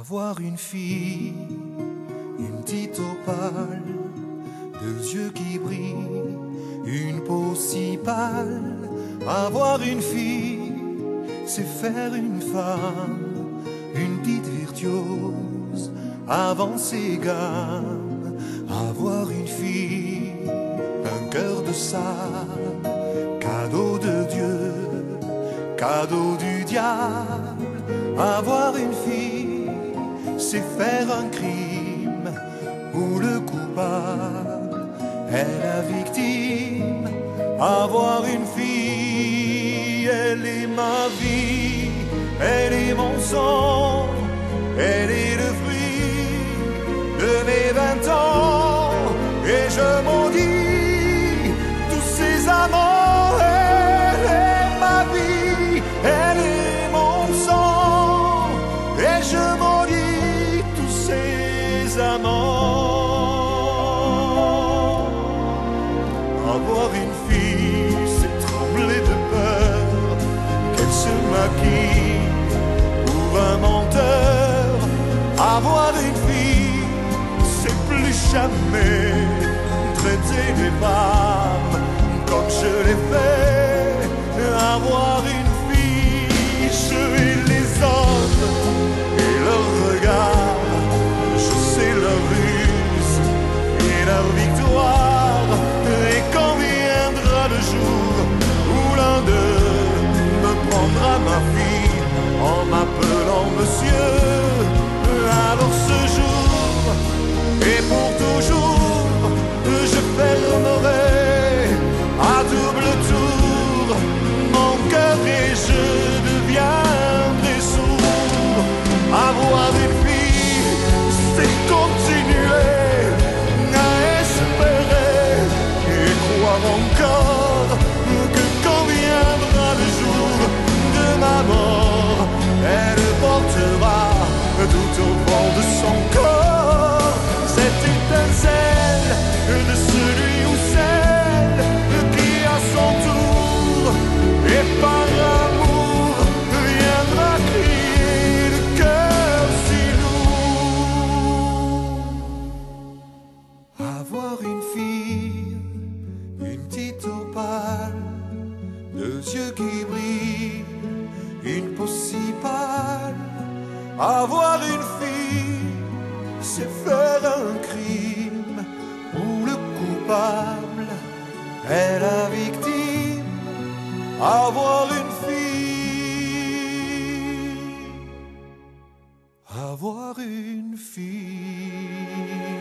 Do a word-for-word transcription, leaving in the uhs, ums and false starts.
Avoir une fille, une petite opale, deux yeux qui brillent, une peau si pâle. Avoir une fille, c'est faire une femme, une petite virtuose, avant ses gammes. Avoir une fille, un cœur de sable, cadeau de Dieu, cadeau du diable. Avoir une fille, c'est faire un crime où le coupable est la victime. Avoir une fille, elle est ma vie, elle est mon sang, elle est le fruit de mes vingt ans. Et je maudis tous ces amants. Elle est ma vie, elle est mon sang, et je maudis tous ces amants. Avoir une fille, c'est trembler de peur qu'elle se maquille pour un menteur. Avoir une fille, c'est plus jamais traiter les femmes comme je l'ai fait. Avoir une fille, je hais les hommes et leurs regards, je sais leur ruse et leur victoire. Et quand viendra le jour où l'un d'eux me prendra ma fille en m'appelant monsieur, alors ce jour et pour toujours je fermerai à double tour mon cœur et je deviendrai sourd. Avoir une fille, c'est continuer à espérer et croire encore que quand viendra le jour de ma mort, elle portera tout au fond de son corps cette étincelle de celui ou celle qui à son tour et par amour viendra crier le cœur si lourd. Avoir une fille, une petite opale, deux yeux qui brillent, une peau si pâle. Avoir une fille, c'est faire un crime où le coupable est la victime. Avoir une fille, avoir une fille.